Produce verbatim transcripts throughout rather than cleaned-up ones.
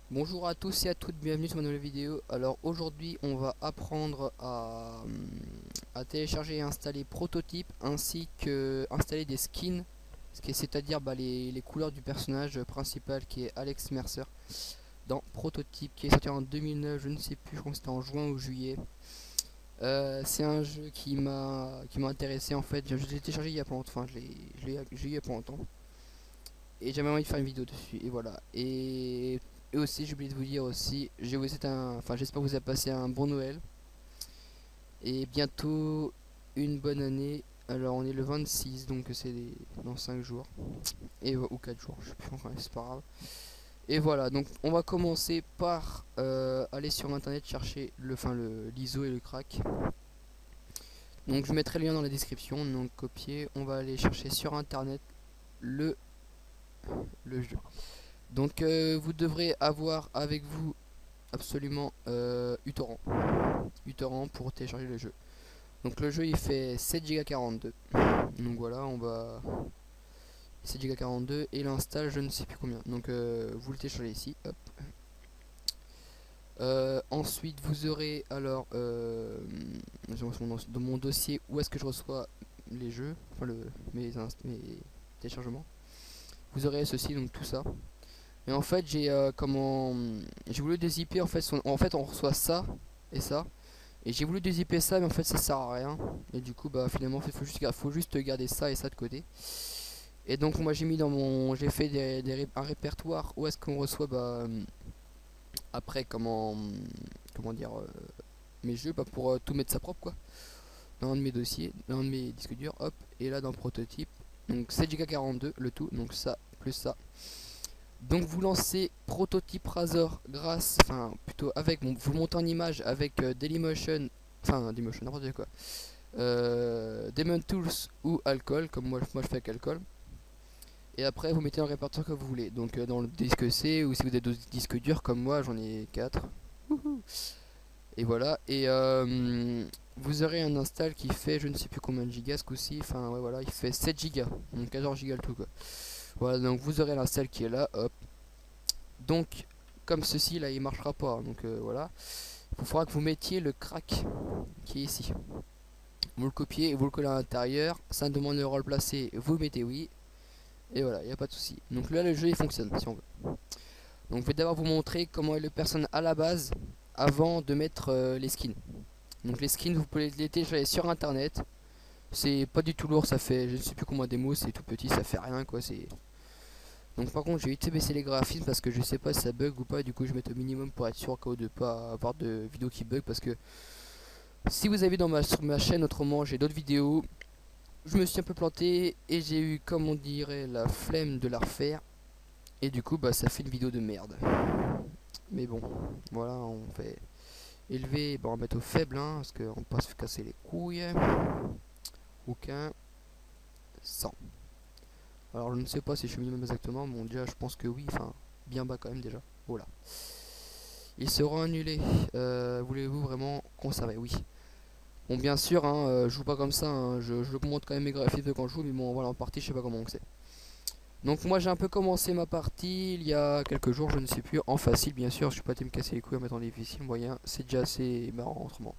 Bonjour à tous et à toutes, bienvenue sur ma nouvelle vidéo. Alors aujourd'hui on va apprendre à, à télécharger et installer Prototype ainsi que installer des skins, c'est-à-dire bah, les, les couleurs du personnage principal qui est Alex Mercer dans Prototype, qui est sorti en deux mille neuf, je ne sais plus, je crois que c'était en juin ou juillet. Euh, c'est un jeu qui m'a qui m'a intéressé en fait. Je l'ai téléchargé il y a pas longtemps, enfin je l'ai je l'ai j'ai eu il y a pas longtemps et j'avais envie de faire une vidéo dessus et voilà. Et, et aussi j'ai oublié de vous dire aussi, j'ai vous souhaite un, enfin j'espère que vous avez passé un bon Noël et bientôt une bonne année. Alors on est le vingt-six donc c'est dans cinq jours et ou quatre jours, je sais plus encore, c'est pas grave. Et voilà, donc on va commencer par euh, aller sur internet chercher le enfin le l'I S O et le crack. Donc je mettrai le lien dans la description, donc copier, on va aller chercher sur internet le le jeu. Donc euh, vous devrez avoir avec vous absolument euh, uTorrent. uTorrent pour télécharger le jeu. Donc le jeu il fait sept giga quarante-deux. Donc voilà, on va sept giga quarante-deux et l'installe je ne sais plus combien. Donc euh, vous le téléchargez ici. Hop. Euh, ensuite vous aurez alors euh, dans mon dossier où est-ce que je reçois les jeux, enfin le, mes, mes téléchargements. Vous aurez ceci, donc tout ça. Et en fait j'ai euh, comment j'ai voulu dézipper en fait son, en fait on reçoit ça et ça. Et j'ai voulu dézipper ça mais en fait ça sert à rien. Et du coup bah finalement il faut juste, faut juste garder ça et ça de côté. Et donc moi j'ai mis dans mon, j'ai fait des, des, un répertoire où est-ce qu'on reçoit bah après comment comment dire euh, mes jeux bah, pour euh, tout mettre ça propre quoi. Dans un de mes dossiers, dans un de mes disques durs, hop, et là dans Prototype. Donc sept giga quarante-deux le tout, donc ça plus ça. Donc vous lancez Prototype Razor grâce, enfin plutôt avec, bon, vous le montez en image avec euh, Dailymotion, enfin Dailymotion, n'importe quoi, euh, Demon Tools ou Alcool, comme moi, moi je fais avec Alcool. Et après vous mettez dans le répertoire que vous voulez, donc euh, dans le disque C, ou si vous avez d'autres disques durs comme moi, j'en ai quatre. Et voilà, et euh, vous aurez un install qui fait je ne sais plus combien de gigas ce coup-ci, enfin ouais voilà, il fait sept gigas, donc quatorze gigas le tout quoi. Voilà, donc vous aurez l'install qui est là, hop. Donc comme ceci là il marchera pas, donc euh, voilà. Il faudra que vous mettiez le crack qui est ici. Vous le copiez et vous le collez à l'intérieur, ça demande de le replacer, vous mettez oui. Et voilà, il n'y a pas de souci. Donc là le jeu il fonctionne si on veut. Donc je vais d'abord vous montrer comment est le personnage à la base avant de mettre euh, les skins. Donc les skins vous pouvez les télécharger sur internet. C'est pas du tout lourd, ça fait je ne sais plus combien de mots, c'est tout petit, ça fait rien quoi, c'est. Donc par contre j'ai vite baisser les graphismes parce que je sais pas si ça bug ou pas, du coup je vais mettre au minimum pour être sûr qu'au de pas avoir de vidéos qui bug parce que si vous avez dans ma, sur ma chaîne autrement j'ai d'autres vidéos, je me suis un peu planté et j'ai eu comme on dirait la flemme de la refaire et du coup bah ça fait une vidéo de merde. Mais bon, voilà on fait élever, bon on va mettre au faible hein, parce qu'on va pas se casser les couilles. Aucun cent. Alors je ne sais pas si je suis minimum exactement, mais bon déjà je pense que oui, enfin bien bas quand même déjà. Voilà. Ils seront annulés. Euh, Voulez-vous vraiment conserver? Oui. Bon bien sûr, hein, euh, je joue pas comme ça, hein, je, je montre quand même mes graphismes quand je joue, mais bon voilà en partie je sais pas comment c'est. Donc moi j'ai un peu commencé ma partie il y a quelques jours, je ne sais plus, en facile bien sûr, je suis pas allé me casser les couilles en mettant difficile, moyen, c'est déjà assez marrant autrement.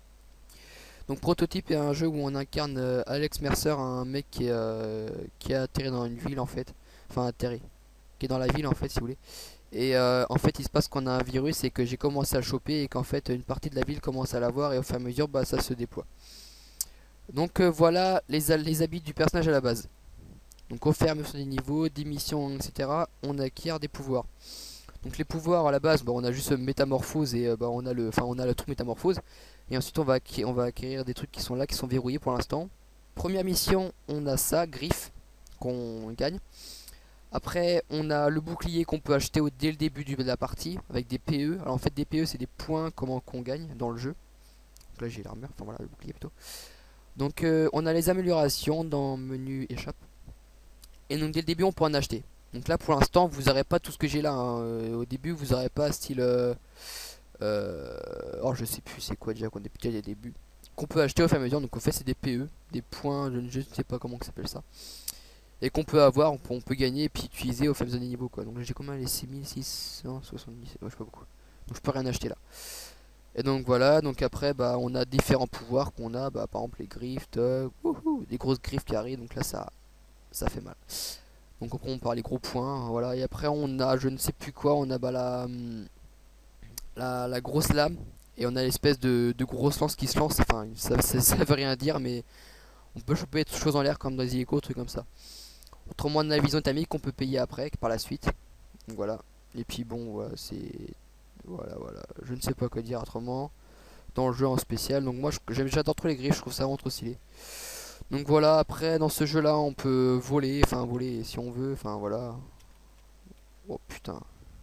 Donc Prototype est un jeu où on incarne euh, Alex Mercer, un mec qui, est, euh, qui a atterri dans une ville en fait, enfin atterri, qui est dans la ville en fait si vous voulez. Et euh, en fait il se passe qu'on a un virus et que j'ai commencé à le choper et qu'en fait une partie de la ville commence à l'avoir et au fur et à mesure bah, ça se déploie. Donc euh, voilà les, les habits du personnage à la base. Donc au fur et à mesure des niveaux, des missions, et cetera on acquiert des pouvoirs. Donc les pouvoirs à la base, bah, on a juste métamorphose et euh, bah, on a le, enfin on a le truc métamorphose. Et ensuite on va, on va acquérir des trucs qui sont là, qui sont verrouillés pour l'instant. Première mission, on a ça, griffe, qu'on gagne. Après, on a le bouclier qu'on peut acheter au, dès le début de la partie, avec des P E. Alors en fait, des P E, c'est des points comment qu'on gagne dans le jeu. Donc là, j'ai l'armure, enfin voilà, le bouclier plutôt. Donc euh, on a les améliorations dans menu échappe. Et donc dès le début, on peut en acheter. Donc là, pour l'instant, vous n'aurez pas tout ce que j'ai là. Hein. Euh, au début, vous n'aurez pas style... Euh, euh, oh, je sais plus c'est quoi déjà, qu'on est déjà des débuts. Qu'on peut acheter au fur et à mesure. Donc en fait, c'est des P E, des points, je ne sais pas comment ça s'appelle ça. et qu'on peut avoir, on peut, on peut gagner et puis utiliser au fur et à mesure des niveaux quoi. Donc là j'ai combien, les six mille six cent soixante-dix, ouais, je sais pas beaucoup. Donc je peux rien acheter là. Et donc voilà, donc après bah on a différents pouvoirs qu'on a, bah par exemple les griffes, toc, wouhou, des grosses griffes qui arrivent, donc là ça ça fait mal. Donc après on part les gros points, voilà, et après on a je ne sais plus quoi, on a bah la hum, la, la grosse lame et on a l'espèce de, de grosse lance qui se lance, enfin ça, ça, ça veut rien dire mais on peut choper des choses en l'air comme dans les hélicos, trucs comme ça. Autrement on a la vision thermique qu'on peut payer après par la suite. Donc voilà. Et puis bon voilà, c'est voilà voilà, je ne sais pas quoi dire autrement dans le jeu en spécial. Donc moi j'adore trop les griffes, je trouve ça vraiment trop stylé. Donc voilà, après dans ce jeu là on peut voler, enfin voler si on veut, enfin voilà. Oh putain.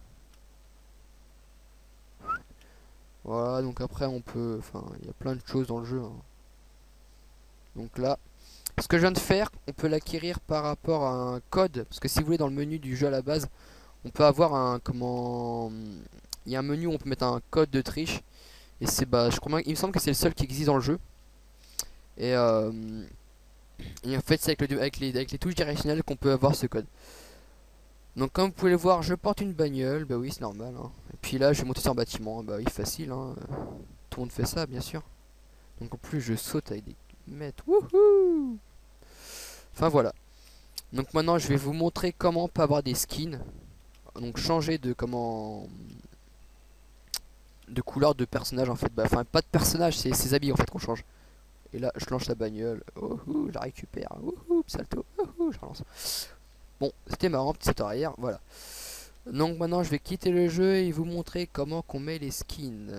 Voilà, donc après on peut, enfin il y a plein de choses dans le jeu, hein. Donc là, ce que je viens de faire, on peut l'acquérir par rapport à un code, parce que si vous voulez dans le menu du jeu à la base, on peut avoir un, comment, il y a un menu où on peut mettre un code de triche, et c'est, bah je crois, il me semble que c'est le seul qui existe dans le jeu. Et, euh, et en fait c'est avec, le, avec, les, avec les touches directionnelles qu'on peut avoir ce code. Donc comme vous pouvez le voir, je porte une bagnole, bah oui c'est normal, hein. Et puis là je vais monter sur un bâtiment, bah oui facile, hein. Tout le monde fait ça bien sûr. Donc en plus je saute avec des mètres, wouhou. Enfin voilà. Donc maintenant je vais vous montrer comment on peut avoir des skins. Donc changer de comment de couleur de personnage en fait. Bah, enfin pas de personnage, c'est ses habits en fait qu'on change. Et là je lance la bagnole. Oh, oh, je la récupère. Oh, oh, salto. Oh, oh, je relance. Bon, c'était marrant, petit saut arrière, voilà. Donc maintenant je vais quitter le jeu et vous montrer comment qu'on met les skins.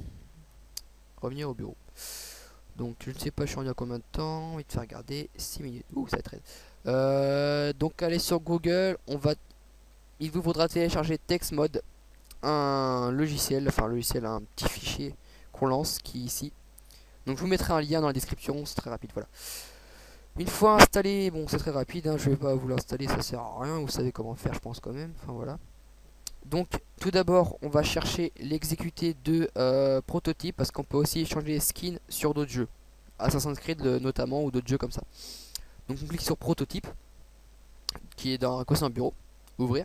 Revenir au bureau. Donc je ne sais pas je suis rendu à combien de temps. Il te fait regarder six minutes. Ouh ça traîne. Euh, donc allez sur Google, on va, il vous faudra télécharger TextMod, un logiciel, enfin un logiciel, un petit fichier qu'on lance qui est ici. Donc je vous mettrai un lien dans la description, c'est très rapide, voilà. Une fois installé, bon c'est très rapide, hein, je vais pas vous l'installer, ça sert à rien, vous savez comment faire je pense quand même, enfin voilà. Donc tout d'abord on va chercher l'exécuter de euh, prototype parce qu'on peut aussi changer les skins sur d'autres jeux. Assassin's Creed le, notamment ou d'autres jeux comme ça. Donc on clique sur prototype qui est dans un coin bureau, ouvrir.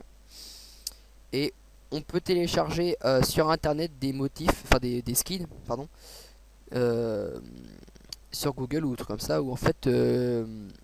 Et on peut télécharger euh, sur internet des motifs, enfin des, des skins, pardon, euh, sur Google ou trucs comme ça, où en fait, euh,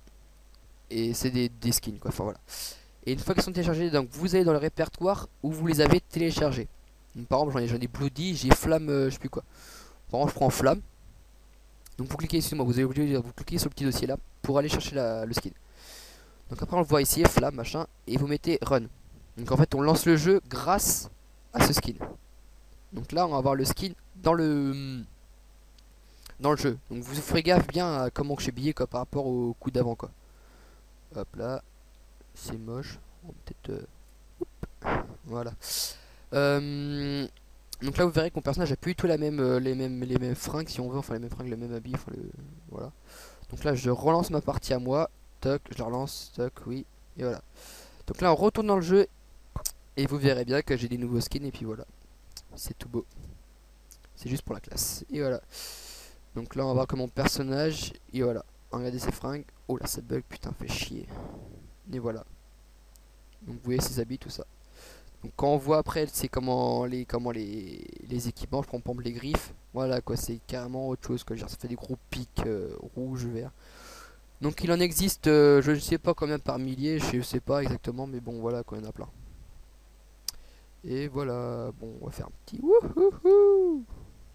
et c'est des, des skins quoi, enfin voilà. Et une fois qu'ils sont téléchargés, donc vous allez dans le répertoire où vous les avez téléchargés. Donc, par exemple, j'en ai, ai Bloody, j'ai Flamme, euh, je sais plus quoi. Par exemple, je prends Flamme. Donc vous cliquez, excusez-moi, vous allez obligé, vous cliquez sur le petit dossier là pour aller chercher la, le skin. Donc après on le voit ici, Flamme, machin, et vous mettez Run. Donc en fait on lance le jeu grâce à ce skin. Donc là on va avoir le skin dans le dans le jeu. Donc vous ferez gaffe bien à comment je suis habillé quoi, par rapport au coup d'avant quoi. Hop là, c'est moche. On va peut-être euh, voilà. Euh, donc là vous verrez que mon personnage a plus du tout la même, euh, les mêmes les mêmes fringues si on veut, enfin les mêmes fringues, le même habit, enfin le, voilà. Donc là je relance ma partie à moi, toc, je la relance, toc, oui, et voilà. Donc là on retourne dans le jeu et vous verrez bien que j'ai des nouveaux skins et puis voilà. C'est tout beau. C'est juste pour la classe. Et voilà. Donc là on va voir comment mon personnage. Et voilà. Regardez ses fringues. Oh là ça bug, putain fait chier. Et voilà. Donc vous voyez ses habits, tout ça. Donc quand on voit après c'est comment les comment les, les équipements, je prends par exemple les griffes. Voilà quoi, c'est carrément autre chose que genre ça fait des gros pics euh, rouges, verts. Donc il en existe, euh, je ne sais pas combien par milliers, je sais pas exactement, mais bon voilà quoi, il y en a plein. Et voilà, bon on va faire un petit wouhouhou.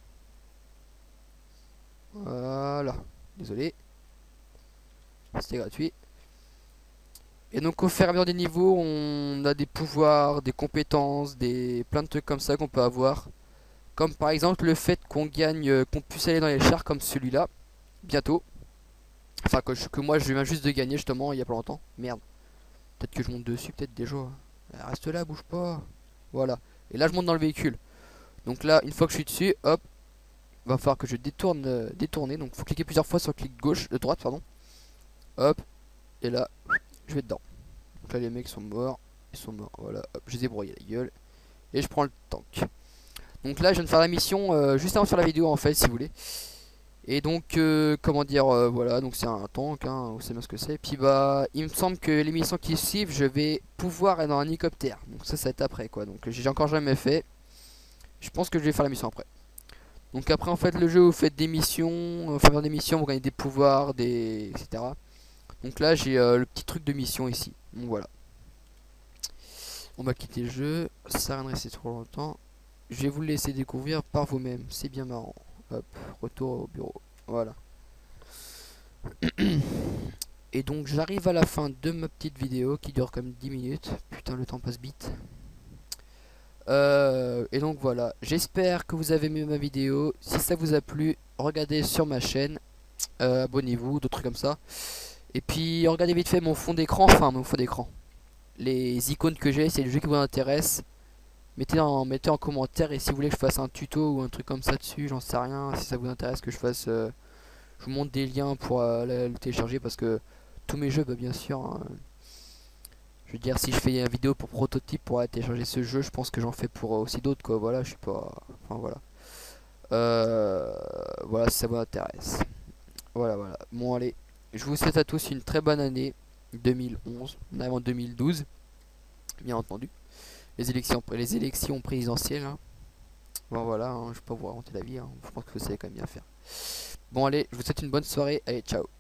Voilà, désolé, c'était gratuit. Et donc au fur et à mesure des niveaux, on a des pouvoirs, des compétences, des plein de trucs comme ça qu'on peut avoir. Comme par exemple le fait qu'on gagne, euh, qu'on puisse aller dans les chars comme celui-là, bientôt. Enfin que, je- que moi je viens juste de gagner justement il y a pas longtemps. Merde. Peut-être que je monte dessus, peut-être déjà. Euh, Reste là, bouge pas. Voilà. Et là je monte dans le véhicule. Donc là, une fois que je suis dessus, hop, va falloir que je détourne, euh, détourner. Donc faut cliquer plusieurs fois sur le clic gauche, de droite pardon. Hop, et là, je vais dedans. Donc là les mecs sont morts, ils sont morts. Voilà, hop, je les ai broyés la gueule. Et je prends le tank. Donc là je viens de faire la mission euh, juste avant de faire la vidéo en fait si vous voulez. Et donc, euh, comment dire, euh, voilà, donc c'est un tank, hein, vous savez bien ce que c'est. Puis bah, il me semble que les missions qui suivent, je vais pouvoir être dans un hélicoptère. Donc ça, ça va être après, quoi. Donc j'ai encore jamais fait. Je pense que je vais faire la mission après. Donc après, en fait, le jeu, vous faites des missions, enfin faire des missions, vous gagnez des pouvoirs, des, et cetera. Donc là, j'ai euh, le petit truc de mission ici. Donc voilà. On va quitter le jeu, ça sert à rien de rester trop longtemps. Je vais vous le laisser découvrir par vous-même, c'est bien marrant. Hop, retour au bureau. Voilà. Et donc j'arrive à la fin de ma petite vidéo qui dure comme dix minutes. Putain, le temps passe vite. Euh, et donc voilà, j'espère que vous avez aimé ma vidéo. Si ça vous a plu, regardez sur ma chaîne. Euh, abonnez-vous, d'autres trucs comme ça. Et puis regardez vite fait mon fond d'écran, enfin mon fond d'écran. Les icônes que j'ai, c'est le jeu qui vous intéresse. Mettez en, mettez en commentaire, et si vous voulez que je fasse un tuto ou un truc comme ça dessus, j'en sais rien. Si ça vous intéresse que je fasse, euh, je vous montre des liens pour euh, le, le télécharger, parce que tous mes jeux, bah, bien sûr, hein, je veux dire, si je fais une vidéo pour prototype pour aller télécharger ce jeu, je pense que j'en fais pour euh, aussi d'autres, quoi. Voilà, je suis pas, enfin voilà. Euh, voilà, si ça vous intéresse. Voilà, voilà. Bon, allez, je vous souhaite à tous une très bonne année deux mille onze. On arrive en deux mille douze, bien entendu. Les élections, les élections présidentielles, hein. Bon voilà, hein, je vais pas vous raconter la vie, hein. Je pense que vous savez quand même bien faire. Bon allez, je vous souhaite une bonne soirée, allez ciao.